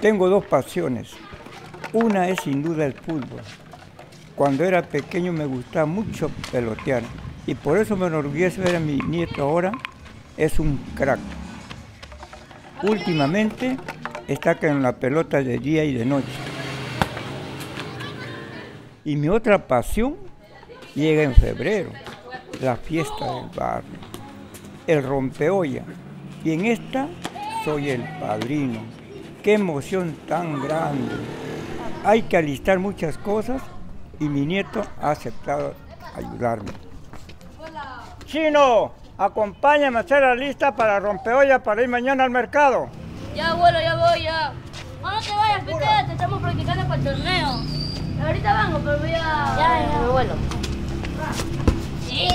Tengo dos pasiones. Una es sin duda el fútbol. Cuando era pequeño me gustaba mucho pelotear y por eso me enorgullece ver a mi nieto ahora, es un crack. Últimamente está con la pelota de día y de noche. Y mi otra pasión llega en febrero, la fiesta del barrio, el rompeolla. Y en esta soy el padrino. ¡Qué emoción tan grande! Hay que alistar muchas cosas y mi nieto ha aceptado ayudarme. Chino, acompáñame a hacer la lista para rompeolla para ir mañana al mercado. Ya, abuelo, ya voy, ya. No te vayas, quédate, estamos practicando para el torneo. Ahorita vengo, pero voy a... Ya, abuelo. Sí.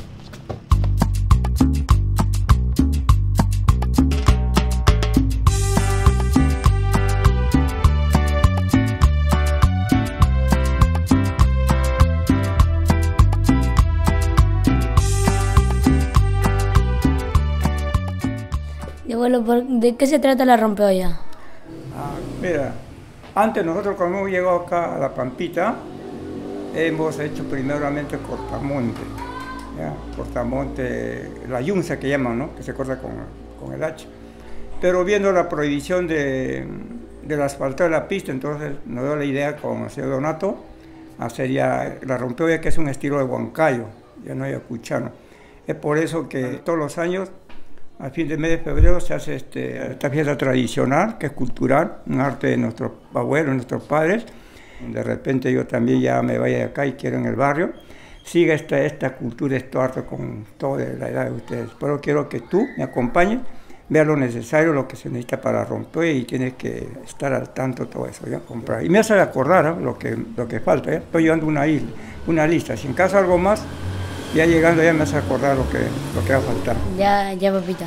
Y abuelo, ¿de qué se trata la rompeolla? Mira, antes nosotros cuando hemos llegado acá a La Pampita, hemos hecho primeramente cortamonte, ¿ya? Cortamonte, la yunza que llaman, ¿no? Que se corta con el hacha. Pero viendo la prohibición del asfalto de la pista, entonces nos dio la idea con el señor Donato hacer ya la rompeolla, que es un estilo de huancayo, ya no ayacuchano. Es por eso que todos los años, al fin del mes de febrero, se hace esta fiesta tradicional, que es cultural, un arte de nuestros abuelos, nuestros padres. De repente yo también ya me vaya de acá y quiero en el barrio. Siga esta cultura, este arte con toda la edad de ustedes. Pero quiero que tú me acompañes, vea lo necesario, lo que se necesita para romper y tienes que estar al tanto de todo eso, ¿ya? Comprar. Y me hace acordar, ¿eh? lo que falta, ¿ya? Estoy llevando una lista. Si en caso algo más, ya llegando ya me hace acordar lo que va a faltar. Ya, papita.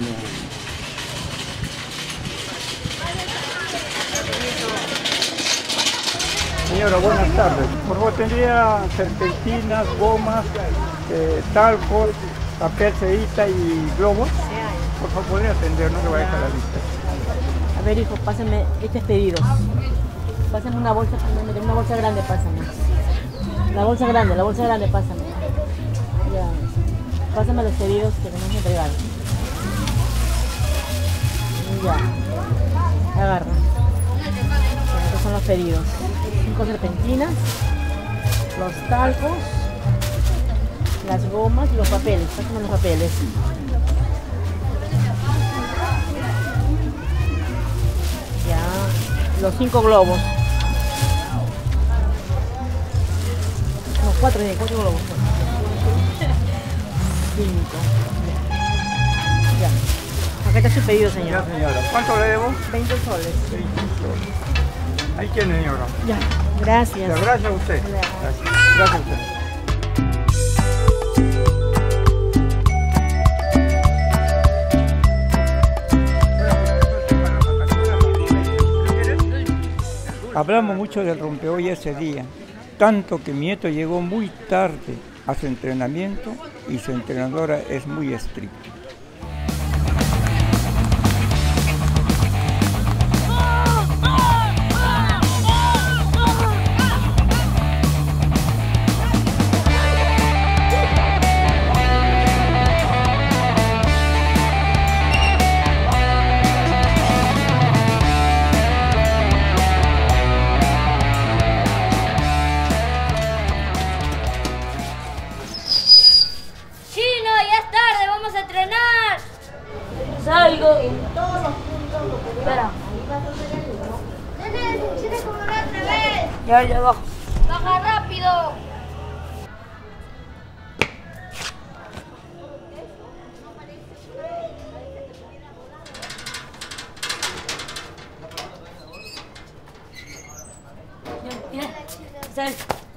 Señora, buenas tardes. Por favor, tendría serpentinas, gomas, talco, papel sedita y globos. Por favor, podría atender, no le voy a dejar la lista. A ver, hijo, pásame estos pedidos. Pásame una bolsa grande, pásame. La bolsa grande, pásame. Ya. Pásame los pedidos que tenemos que entregar. Ya. Agarra. Estos son los pedidos. 5 serpentinas, los talcos, las gomas y los papeles. Pásame los papeles. Ya. Los 5 globos. No, 4 globos. 5. Ya. Acá está su pedido, señora. Ya, señora. ¿Cuánto le debo? 20 soles. 20 soles. Ahí tiene, señora. Ya. Gracias. Ya, gracias a usted. Gracias a usted. Hablamos mucho del rompeolla ese día, tanto que mi nieto llegó muy tarde a su entrenamiento y su entrenadora es muy estricta. Salgo. Espera. Como la otra vez. Ya bajo. Baja rápido. Ya. Sal.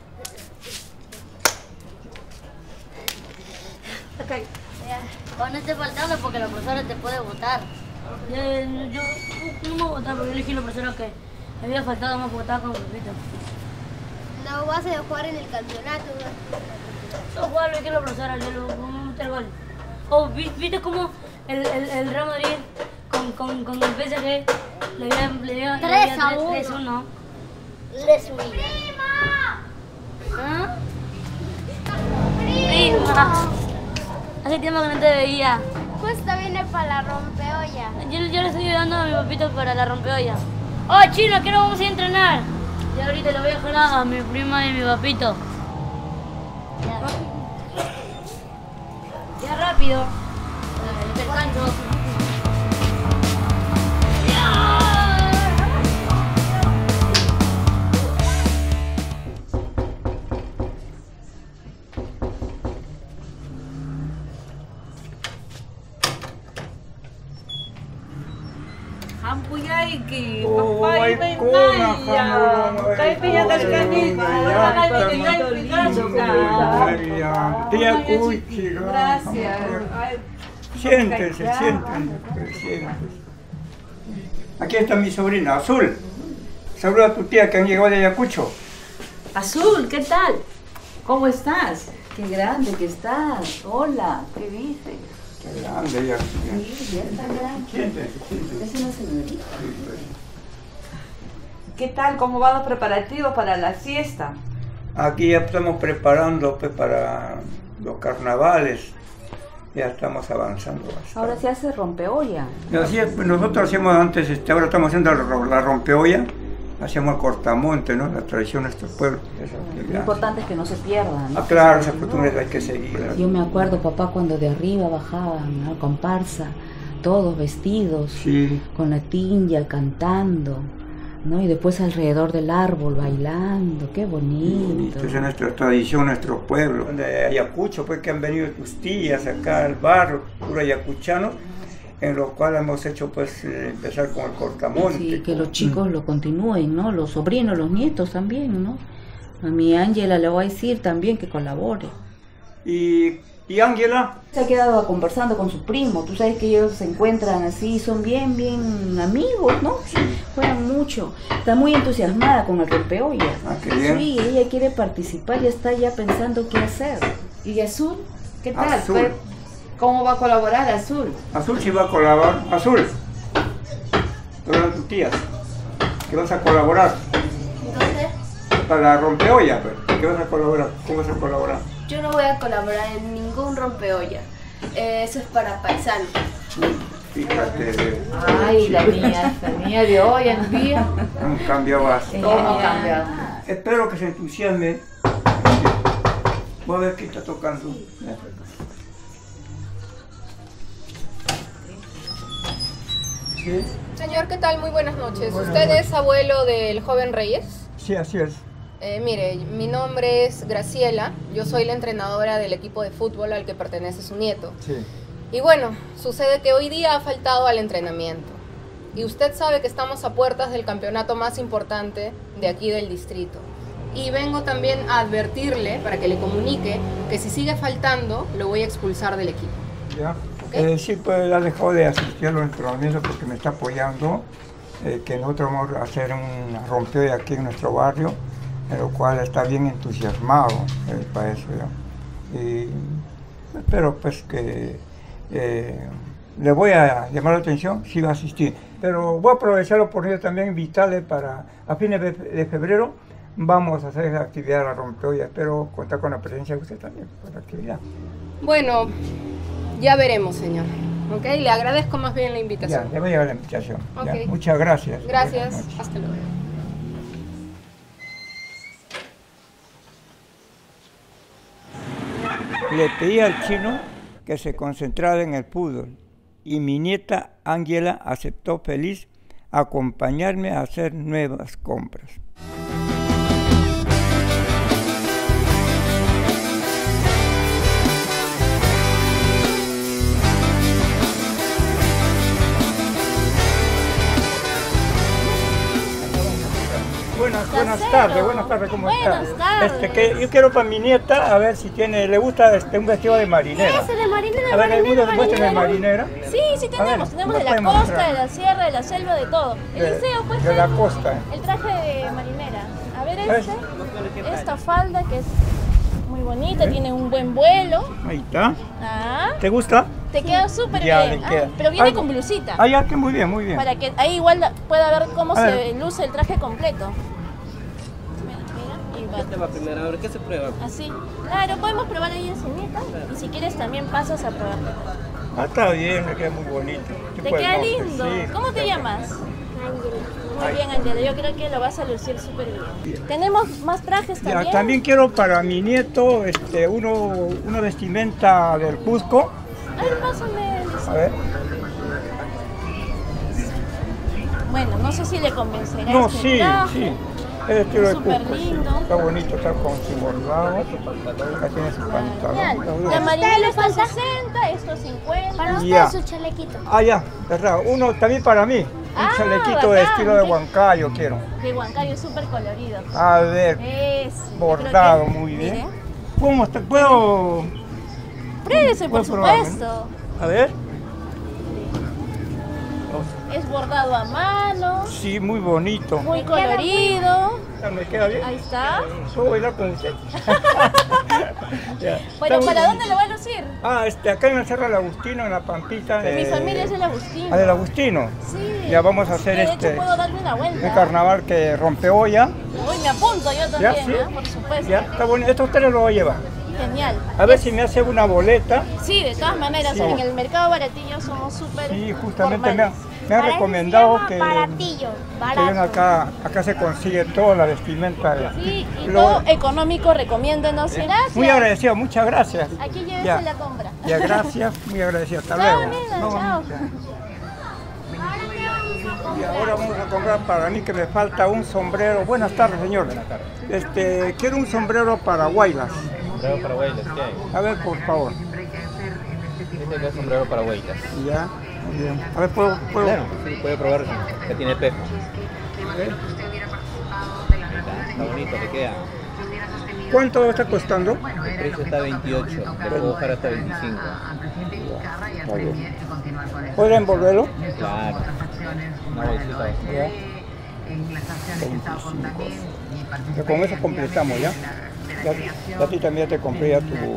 Okay. No estés faltando porque la profesora te puede votar. Yo no me voy a votar porque yo elegí la profesora que me había faltado más porque estaba con Pepito. No vas a jugar en el campeonato. No jugar, lo que la profesora, yo lo meter gol. Oh, ¿viste cómo el Real Madrid con con el PSG le dio 3-1. 3-1. ¿Ah? Prima. Hace tiempo que no te veía. Justo viene para la rompeolla. Yo le estoy ayudando a mi papito para la rompeolla. ¡Oh, Chino, que no vamos a ir a entrenar! Y ahorita le voy a dejar a mi prima y a mi papito. Ya rápido. Descanso. Hampuyaiki, Oh, papay ay, benaya, kuna, kay pinya kaskanit, wala na tingay Picasso ka. Tía Cuchi, Gracias. Ay, siéntense, ya. siéntense. Aquí está mi sobrina, Azul. Saluda a tu tía que han llegado de Ayacucho. Azul, ¿qué tal? ¿Cómo estás? Qué grande que estás. Hola, ¿qué dices? Qué grande ella. Sí, ya está grande. Siéntense. Es una señorita. ¿Qué tal? ¿Cómo van los preparativos para la fiesta? Aquí ya estamos preparando pues, para los carnavales. Ya estamos avanzando bastante. Ahora se hace rompeolla. Así es, pues, nosotros hacíamos antes, ahora estamos haciendo la rompeolla, hacíamos el cortamonte, ¿no? La tradición de nuestros pueblos. Lo importante es que no se pierdan. ¿no? Ah, claro, esas costumbres hay que seguir. Yo me acuerdo, papá, cuando de arriba bajaban, ¿no? Comparsa, todos vestidos, Sí. con la tinja, cantando, ¿no? Y después alrededor del árbol bailando, qué bonito. Esta es nuestra tradición, nuestro pueblo. De Ayacucho, pues que han venido tus tías acá al barrio, puro ayacuchano, en lo cual hemos hecho pues empezar con el cortamonte. Sí, que los chicos lo continúen, ¿no? Los sobrinos, los nietos también, ¿no? A mi Ángela le voy a decir también que colabore. Y Ángela, Se ha quedado conversando con su primo, tú sabes que ellos se encuentran así, son bien amigos, ¿no? Juegan mucho. Está muy entusiasmada con el rompeolla. Ah, qué bien. Sí, ella quiere participar y está ya pensando qué hacer. ¿Y Azul? ¿Qué tal? Azul. ¿Cómo va a colaborar Azul? Azul sí va a colaborar. Azul, todas tus tías, que vas a colaborar Entonces, para la rompeolla, pues. ¿Qué vas a colaborar? ¿Cómo vas a colaborar? Yo no voy a colaborar en ningún rompeolla. Eso es para paisanos. Fíjate, Ay, la niña de hoy en día. han cambiado bastante. ¿Cómo ha cambiado? Espero que se entusiasme. Voy a ver qué está tocando. ¿Sí? Señor, ¿qué tal? Muy buenas noches. ¿Usted es abuelo del joven Reyes? Sí, así es. Mire, mi nombre es Graciela. Yo soy la entrenadora del equipo de fútbol al que pertenece su nieto. Sí. Y bueno, sucede que hoy día ha faltado al entrenamiento. Y usted sabe que estamos a puertas del campeonato más importante de aquí del distrito. Y vengo también a advertirle, para que le comunique, que si sigue faltando, lo voy a expulsar del equipo. Ya. ¿Ok? Sí, pues ha dejado de asistir a los entrenamientos porque me está apoyando. Que nosotros vamos a hacer una rompeolla aquí en nuestro barrio, en lo cual está bien entusiasmado para eso. ¿Ya? Y espero pues que le voy a llamar la atención si va a asistir. Pero voy a aprovechar la oportunidad también invitarle para a fines de febrero vamos a hacer la actividad de la rompeolla. Espero contar con la presencia de usted también por la actividad. Bueno, ya veremos, señor. ¿Ok? Le agradezco más bien la Ya, invitación. le voy a llevar la invitación. Ya. Ok. Muchas gracias. Gracias. Buenas noches. Hasta luego. Le pedí al chino que se concentrara en el fútbol y mi nieta Ángela aceptó feliz acompañarme a hacer nuevas compras. Buenas tardes, ¿cómo Buenas estás? tardes. Que yo quiero para mi nieta, a ver si le gusta un vestido de marinera. Ese de marinera, A ver, marinera, muéstrame marinera. Sí, sí tenemos. ver, Tenemos ¿me de la puede costa, mostrar? de la sierra, de la selva, de todo. El deseo, pues, de la costa. el traje de marinera. A ver ¿Ves? esta falda que es muy bonita, tiene un buen vuelo. Ahí está. Ah, ¿Te gusta? te queda súper Ya, bien. le queda. Pero viene Ah, con blusita. Ah, ya, que muy bien, muy bien. Para que ahí igual pueda ver cómo A se ver. luce el traje completo. Mira, y va. Este va primero, a ver qué se prueba. Así. Claro, podemos probar ahí encimita. Y si quieres también pasas a probar. Ah, está bien, le queda muy bonito. Te Tipo de queda monte, lindo. sí. ¿Cómo te llamas? Muy bien, Angela. Yo creo que lo vas a lucir súper bien. Tenemos más trajes Ya, también. también quiero para mi nieto una vestimenta del Cusco. Ay, pásame. A ver. Bueno, no sé si le convencerá No, este sí, traje. sí. Es estilo de Súper Cusco. Sí. lindo. Está bonito, está con su bordado. Acá tiene su Genial. pantalón. La marinela está 60, esto 50. Para usted Ya. su chalequito. Ah, ya, verdad. Uno también para mí. Ah, Un chalequito de bacán. estilo de Huancayo quiero. De Huancayo, súper colorido. A ver, Es. bordado muy bien. ¿Cómo está? ¿Puedo? Pruébese, por ¿Puedo probarme? supuesto. A ver. Es bordado a mano, Sí, muy bonito. muy colorido. ¿Me queda bien? Ahí está. ¿Puedo bailar con usted? Ya. Bueno, Está muy ¿para bonito. dónde lo va a lucir? Ah, acá en el Cerro del Agustino, en la Pampita. Mi familia es del Agustino. Ah, del Agustino. Sí. Ya vamos a hacer De hecho, puedo darle una un vuelta. carnaval que rompe olla. Uy, me apunto yo también, ¿Ya? ¿Sí? por supuesto. Ya, está bonito. Esto usted lo va a llevar. Genial. A ver si me hace una boleta. Sí, de todas maneras, Sí. en el mercado baratillo somos súper Sí, justamente me formales. han recomendado que Baratillo, ven acá se consigue toda la vestimenta. Sí, y Lo- todo económico, recomiéndenos. Gracias. Muy agradecido, muchas gracias. Aquí llévese Ya. la compra. Ya, gracias, muy agradecido. Hasta Chao, luego. amiga, No, chao. Y ahora vamos a comprar para mí que me falta un sombrero. Buenas tardes, señor. Buenas tardes. Quiero un sombrero para Guaylas. Sombrero para huellas, ¿qué hay? A ver, por favor. Este acá es sombrero para huellas. Ya, muy bien. A ver, ¿puedo? Claro, sí, puede probar que tiene espejo. Está bonito, le queda. ¿Cuánto está costando? El precio está 28, te lo puedo bajar hasta 25. Está bien. ¿Puedo envolverlo? Claro. Una bolsita. Ya. 25. Ya con eso completamos, ¿ya? Ya a ti también te compré ya tu...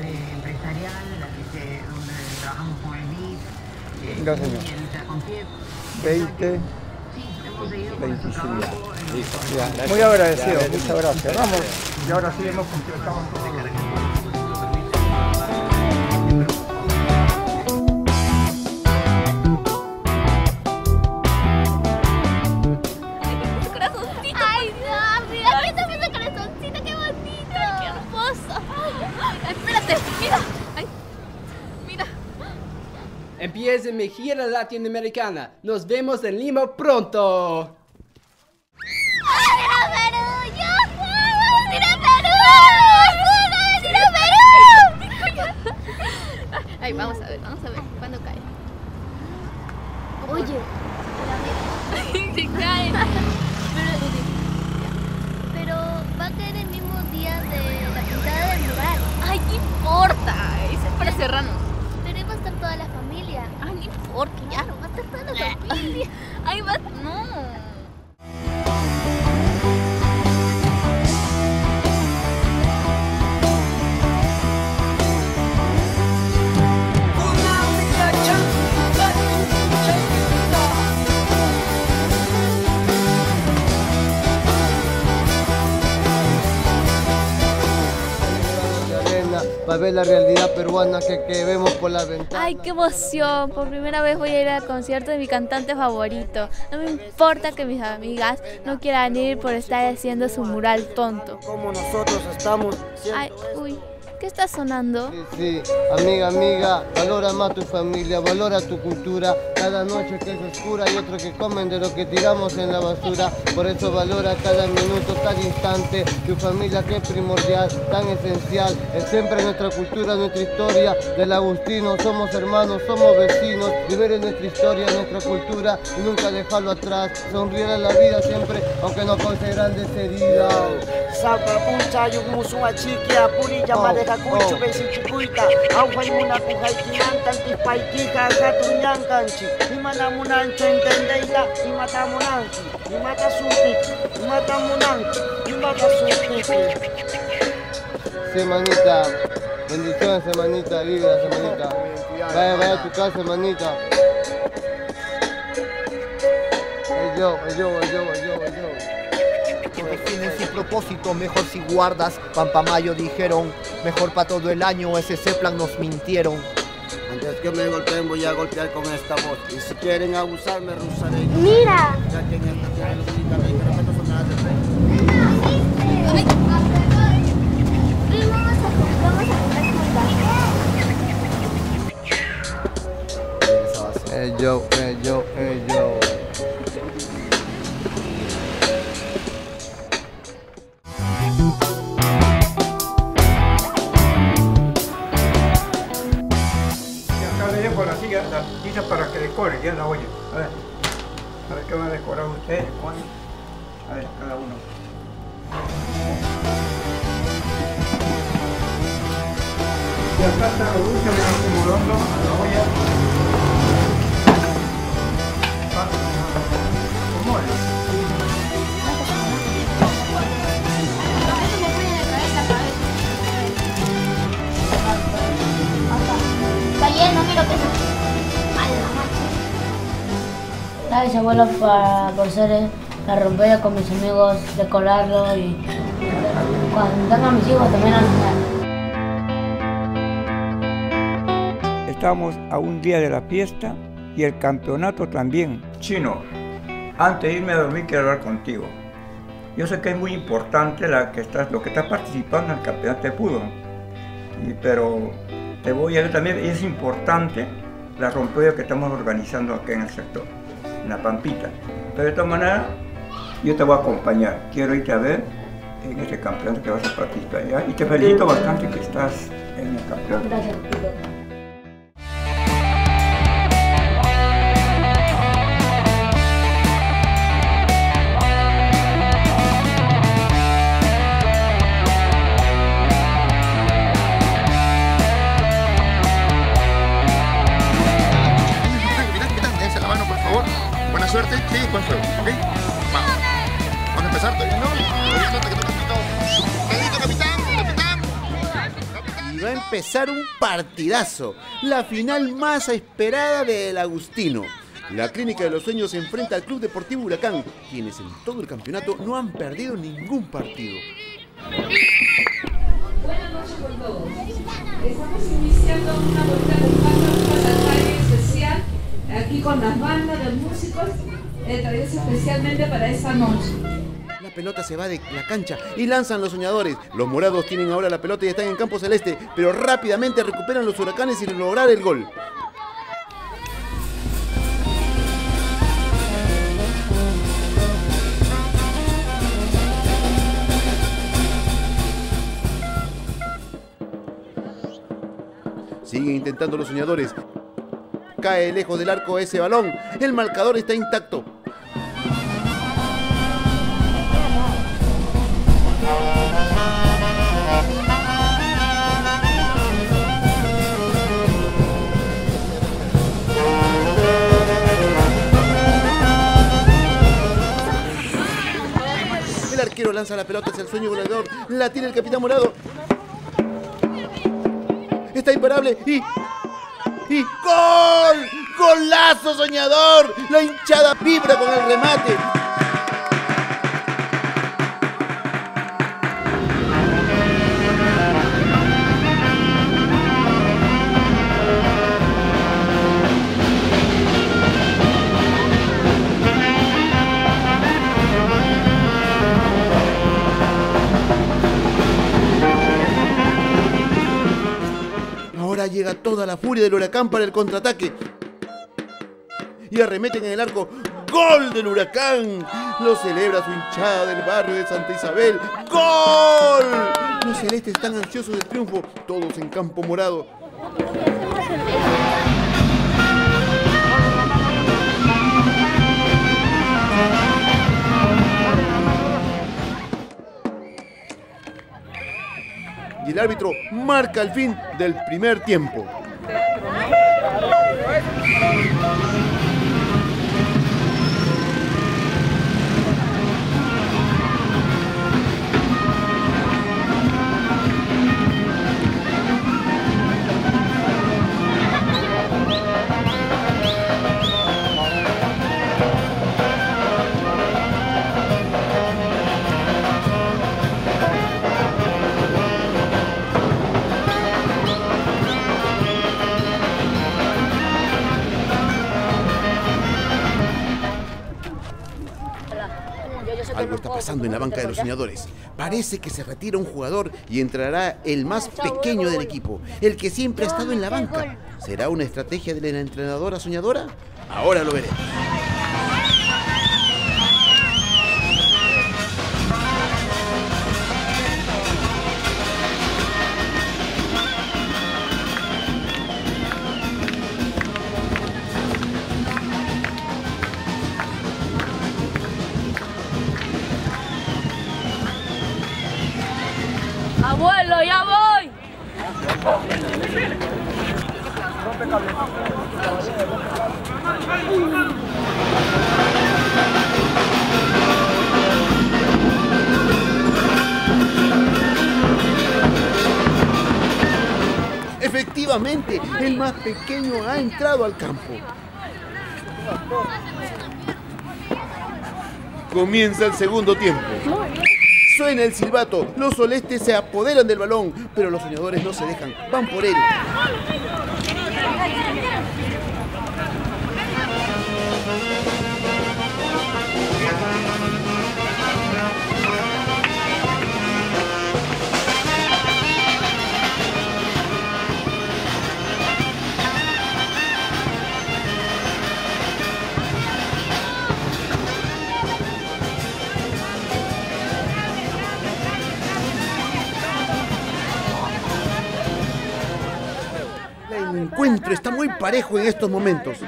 Ya, señor. 20, 25. Listo. Ya. Muy agradecido, muchas gracias. Vamos, y ahora sí hemos completado todo. Ay, no, mira, ¿qué te puso corazoncito? ¡Qué bonito! ¡Qué hermoso! Espérate, mira. Ay, mira. Empieza mi gira latinoamericana. Nos vemos en Lima pronto. ¡Mira Perú! ¡Yo puedo! ¡Mira Perú! ¡Mira Perú! Ay, vamos a ver cuándo cae. Oye, Se cae. pero va a caer el mismo día de la pintada del mural. Ay, ¿qué importa? Eso es para serranos. Pero ahí va a estar toda la familia. Ay, no importa, ya. Claro, va a estar toda la familia. Ay, va. No. Para ver la realidad peruana que vemos por la ventana. Ay, qué emoción. Por primera vez voy a ir al concierto de mi cantante favorito. No me importa que mis amigas no quieran ir por estar haciendo su mural tonto. Como nosotros estamos. Ay, uy, ¿qué está sonando? Sí, amiga, valora más tu familia, valora tu cultura. Cada noche que es oscura hay otros que comen de lo que tiramos en la basura. Por eso valora cada minuto, cada instante. Tu familia que es primordial, tan esencial. Es siempre nuestra cultura, nuestra historia. Del Agustino somos hermanos, somos vecinos. Vivir en nuestra historia, nuestra cultura y nunca dejarlo atrás. Sonreír a la vida siempre, aunque nos cause grandes heridas. Sapapucha yukmusuwa chikia purilla madeja kuchu besichukuita awhay munakuhaykimantan tispaykiqa hatunyankanchik imana munanchu entendeyta imata munanki imata sumpiki imata munanki imata sumpiki Semanita. Bendiciones, semanita. Vibra, semanita. Vaya a tu casa, semanita. Yo. Todos tienen su propósito, mejor si guardas. Pampamayo dijeron, mejor para todo el año, ese plan nos mintieron. Antes que me golpeen voy a golpear con esta voz. Y si quieren abusar me rusaré. Mira. Ya que en esta tierra los únicamente respeto son nada de fe. Vamos a comer Yo. La tiza para que decore, ya la oye. A ver, ¿qué van a decorar ustedes? A ver, cada uno. Y acá está lo dulce, le vamos morondo a la olla. ¿Cómo es? Está lleno, mira que se... ¿Sabes, abuelo, por ser la rompería con mis amigos, decorarlo y cuando tenga mis hijos también Estamos a un día de la fiesta y el campeonato también. Chino, antes de irme a dormir quiero hablar contigo. Yo sé que es muy importante lo que estás participando en el campeonato de fútbol, pero te voy a decir también, es importante la rompería que estamos organizando aquí en el sector, en la Pampita. Pero de todas maneras, yo te voy a acompañar. Quiero irte a ver en este campeonato que vas a participar, ¿ya? Y te felicito bastante que estás en el campeonato. Gracias, Tito. Suerte, sí, con suerte, ¿ok? Vamos. Vamos a empezar, todavía no. Todavía no, te quedó capitán. Capitán. Y va a empezar un partidazo. La final más esperada del Agustino. La Clínica de los Sueños se enfrenta al Club Deportivo Huracán, quienes en todo el campeonato no han perdido ningún partido. Buenas noches con todos. Estamos iniciando una vuelta de pasaje especial aquí con las bandas de músicos traídos especialmente para esta noche. La pelota se va de la cancha y lanzan los soñadores. Los morados tienen ahora la pelota y están en campo celeste, pero rápidamente recuperan los huracanes sin lograr el gol. Siguen intentando los soñadores. Cae lejos del arco ese balón. El marcador está intacto. El arquero lanza la pelota hacia el sueño goleador. La tiene el capitán morado. Está imparable y ¡gol! ¡Golazo soñador! La hinchada vibra con el remate. Ahora llega toda la furia del Huracán para el contraataque. Y arremeten en el arco. ¡Gol del Huracán! Lo celebra su hinchada del barrio de Santa Isabel. ¡Gol! Los celestes están ansiosos del triunfo, todos en campo morado. Y el árbitro marca el fin del primer tiempo. pasando en la banca de los soñadores. Parece que se retira un jugador y entrará el más pequeño del equipo, el que siempre ha estado en la banca. ¿Será una estrategia de la entrenadora soñadora? Ahora lo veremos. ¡Abuelo, ya voy! Efectivamente, el más pequeño ha entrado al campo. Comienza el segundo tiempo. Suena el silbato, los celestes se apoderan del balón, pero los soñadores no se dejan, van por él. El encuentro está muy parejo en estos momentos.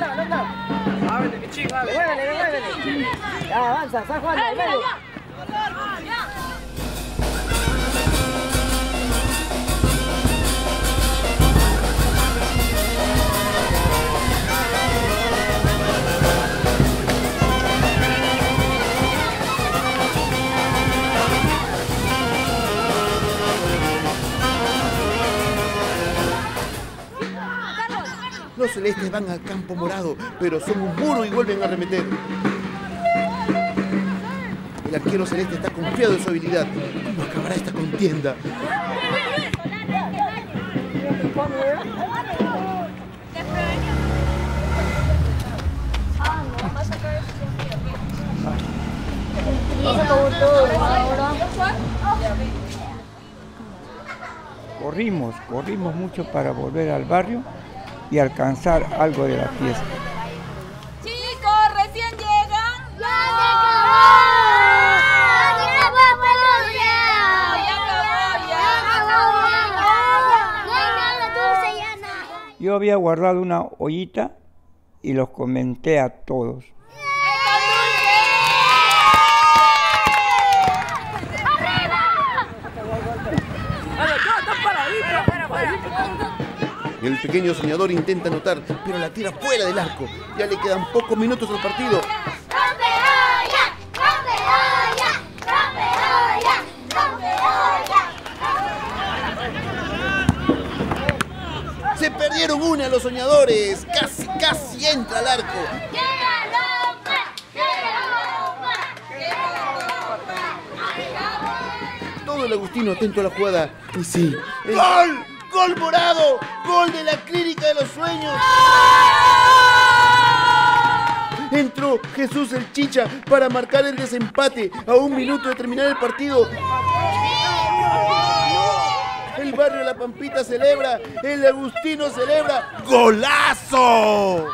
Los celestes van al campo morado, pero son un muro y vuelven a arremeter. El arquero celeste está confiado en su habilidad. ¿Cómo acabará esta contienda? Corrimos mucho para volver al barrio y alcanzar algo de la fiesta. ¡Chicos, recién llegan! ¡Ya acabó! Yo había guardado una ollita y los comenté a todos. El pequeño soñador intenta anotar, pero la tira fuera del arco. Ya le quedan pocos minutos al partido. Se perdieron una los soñadores. Casi entra al arco. Todo el agustino atento a la jugada. Y sí. ¡Gol! ¡Gol morado! ¡Gol de la Clínica de los Sueños! Entró Jesús el Chicha para marcar el desempate a 1 minuto de terminar el partido. El barrio La Pampita celebra, el agustino celebra. ¡Golazo!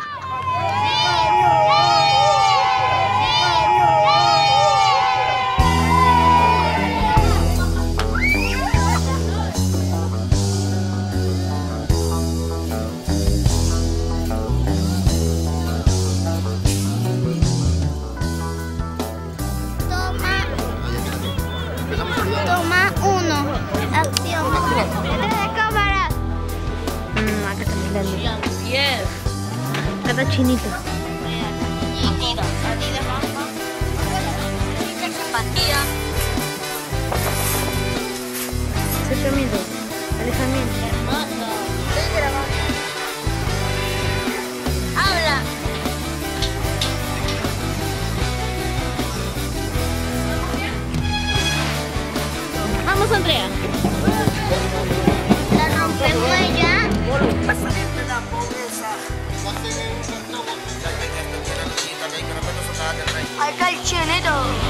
Toma 1. Acción. De cámaras. Acá también. 10. Acá chinito. Acercamiento. Alejamiento. Habla. Vamos, Andrea. La rompemos ya. Acá el chinito.